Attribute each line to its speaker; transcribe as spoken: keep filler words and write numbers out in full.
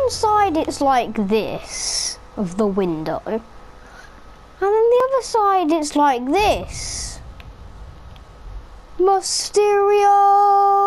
Speaker 1: one side it's like this of the window, and then the other side it's like this. Misterio!